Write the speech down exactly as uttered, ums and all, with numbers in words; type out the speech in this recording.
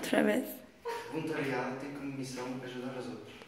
outra vez. Voluntariado tem como missão ajudar os outros.